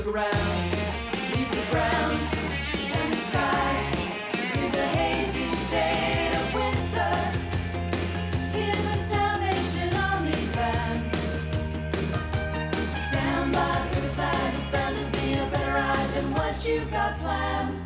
around. Leaves are brown, and the sky is a hazy shade of winter. Hear the Salvation Army band. Down by the riverside is bound to be a better ride than what you've got planned.